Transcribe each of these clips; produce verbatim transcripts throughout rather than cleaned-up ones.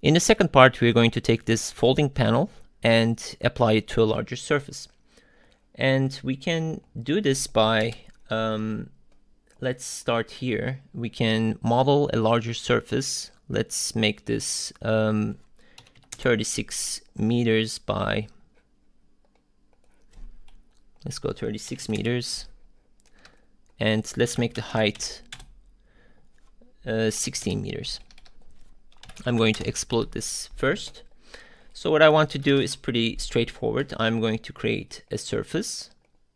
In the second part, we're going to take this folding panel and apply it to a larger surface. And we can do this by, um, let's start here. We can model a larger surface. Let's make this um, thirty-six meters by, let's go thirty-six meters. And let's make the height uh, sixteen meters. I'm going to explode this first. So what I want to do is pretty straightforward. I'm going to create a surface.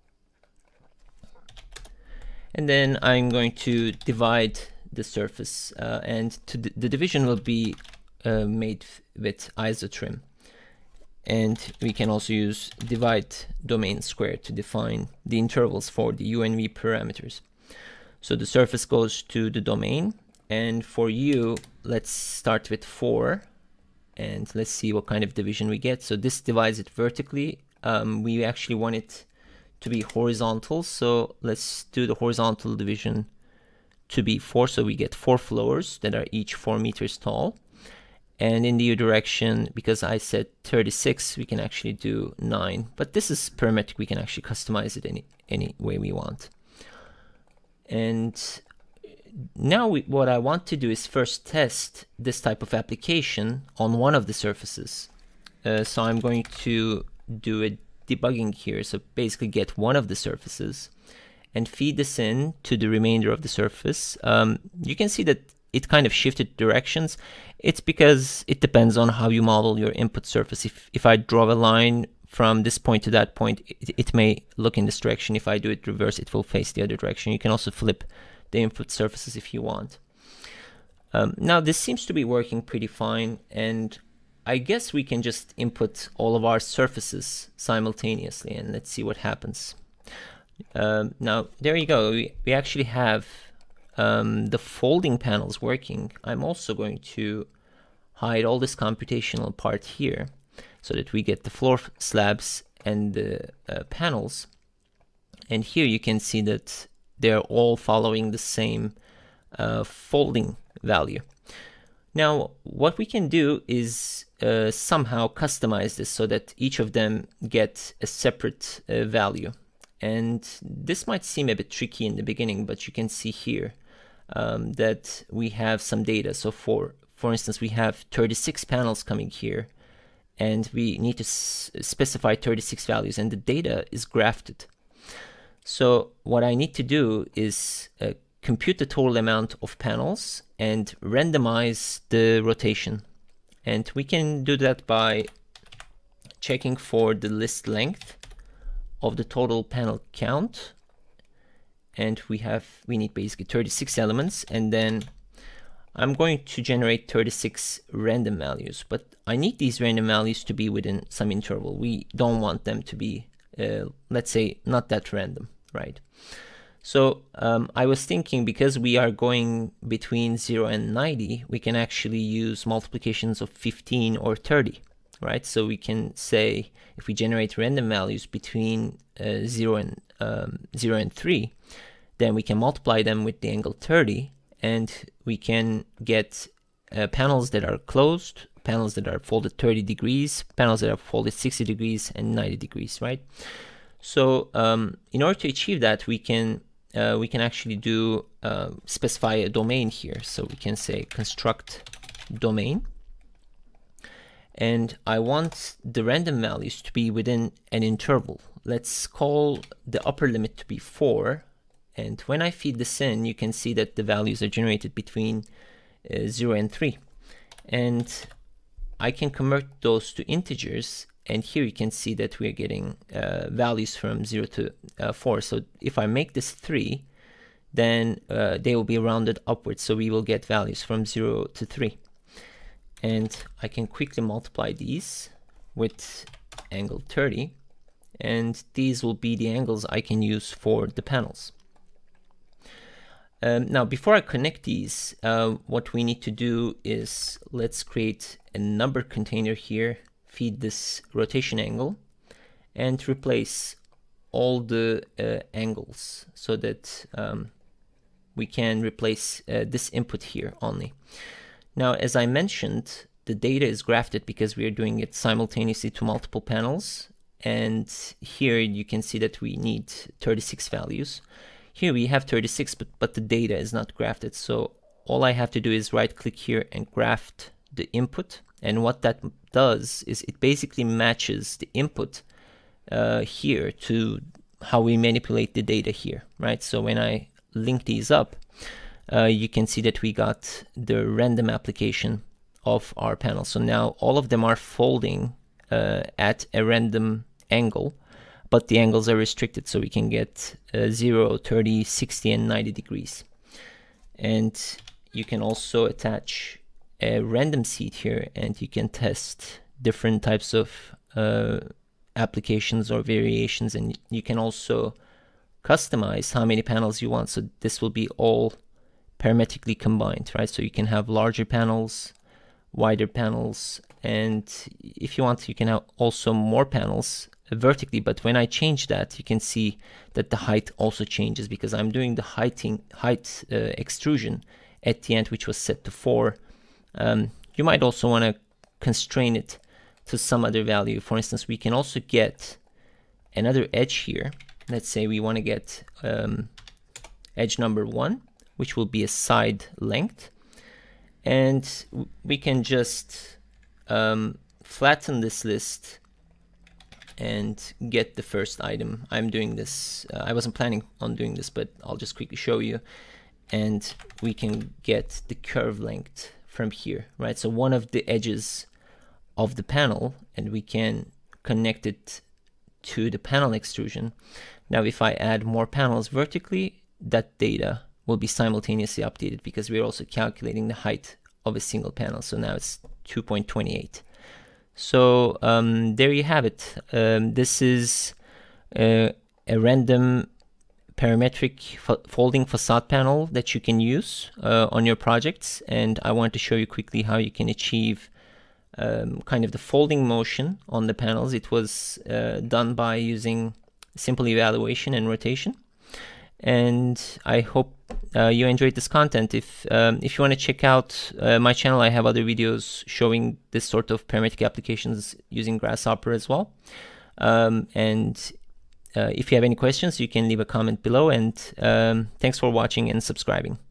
And then I'm going to divide the surface. Uh, and to the division will be uh, made with isotrim. And we can also use divide domain square to define the intervals for the U and V parameters. So the surface goes to the domain. And for U, let's start with four. And let's see what kind of division we get. So this divides it vertically. Um, we actually want it to be horizontal. So let's do the horizontal division to be four. So we get four floors that are each four meters tall. And in the U direction, because I said thirty-six, we can actually do nine. But this is parametric. We can actually customize it any, any way we want. And now we, what I want to do is first test this type of application on one of the surfaces. Uh, so I'm going to do a debugging here. So basically get one of the surfaces and feed this in to the remainder of the surface. Um, you can see that it kind of shifted directions. It's because it depends on how you model your input surface. If, if I draw a line from this point to that point, it, it may look in this direction. If I do it reverse, it will face the other direction. You can also flip the input surfaces if you want. Um, now this seems to be working pretty fine, and I guess we can just input all of our surfaces simultaneously, and let's see what happens. Um, now there you go. We, we actually have um, the folding panels working. I'm also going to hide all this computational part here so that we get the floor slabs and the uh, panels. And here you can see that they're all following the same uh, folding value. Now, what we can do is uh, somehow customize this so that each of them get a separate uh, value. And this might seem a bit tricky in the beginning, but you can see here um, that we have some data. So for, for instance, we have thirty-six panels coming here, and we need to s specify thirty-six values, and the data is grafted. So what I need to do is uh, compute the total amount of panels and randomize the rotation. And we can do that by checking for the list length of the total panel count. And we have, we need basically thirty-six elements. And then I'm going to generate thirty-six random values. But I need these random values to be within some interval. We don't want them to be, uh, let's say, not that random. Right. So um, I was thinking, because we are going between zero and ninety, we can actually use multiplications of fifteen or thirty, right? So we can say if we generate random values between uh, zero and um, zero and three, then we can multiply them with the angle thirty, and we can get uh, panels that are closed, panels that are folded thirty degrees, panels that are folded sixty degrees, and ninety degrees, right? So um, in order to achieve that, we can uh, we can actually do uh, specify a domain here. So we can say construct domain, and I want the random values to be within an interval. Let's call the upper limit to be four, and when I feed this in, you can see that the values are generated between uh, zero and three, and I can convert those to integers. And here you can see that we are getting uh, values from zero to uh, four. So if I make this three, then uh, they will be rounded upwards. So we will get values from zero to three. And I can quickly multiply these with angle thirty. And these will be the angles I can use for the panels. Um, now, before I connect these, uh, what we need to do is let's create a number container here. Feed this rotation angle and replace all the uh, angles so that um, we can replace uh, this input here only. Now, as I mentioned, the data is grafted because we are doing it simultaneously to multiple panels. And here you can see that we need thirty-six values. Here we have thirty-six, but, but the data is not grafted. So all I have to do is right click here and graft the input. And what that does is it basically matches the input uh, here to how we manipulate the data here, right? So when I link these up, uh, you can see that we got the random application of our panel. So now all of them are folding uh, at a random angle, but the angles are restricted, so we can get uh, zero, thirty, sixty, and ninety degrees. And you can also attach a random seed here, and you can test different types of uh, applications or variations, and you can also customize how many panels you want. So this will be all parametrically combined, right? So you can have larger panels, wider panels, and if you want, you can have also more panels vertically. But when I change that, you can see that the height also changes because I'm doing the heighting, height uh, extrusion at the end, which was set to four. Um, you might also want to constrain it to some other value. For instance, we can also get another edge here. Let's say we want to get um, edge number one, which will be a side length. And we can just um, flatten this list and get the first item. I'm doing this, uh, I wasn't planning on doing this, but I'll just quickly show you. And we can get the curve length from here, right? So one of the edges of the panel, and we can connect it to the panel extrusion. Now, if I add more panels vertically, that data will be simultaneously updated because we're also calculating the height of a single panel. So now it's two point two eight. So um, there you have it. Um, this is uh, a random parametric folding facade panel that you can use uh, on your projects. And I want to show you quickly how you can achieve um, kind of the folding motion on the panels. It was uh, done by using simple evaluation and rotation. And I hope uh, you enjoyed this content. If um, if you want to check out uh, my channel, I have other videos showing this sort of parametric applications using Grasshopper as well. Um, and uh, if you have any questions, you can leave a comment below. And um, thanks for watching and subscribing.